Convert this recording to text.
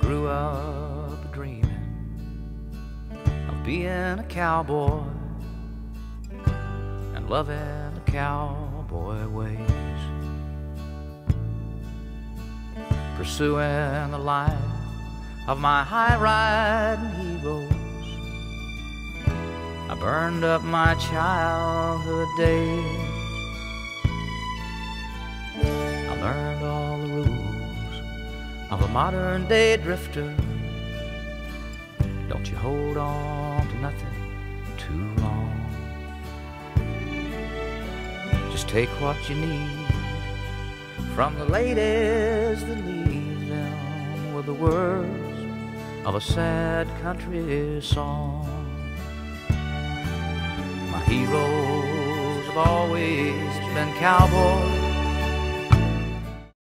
grew up dreaming of being a cowboy and loving the cowboy ways, pursuing the life of my high-riding heroes. I burned up my childhood days. I learned all the rules of a modern-day drifter. Don't you hold on to nothing too long. Just take what you need from the ladies that leave them with the words of a sad country song. My heroes have always been cowboys,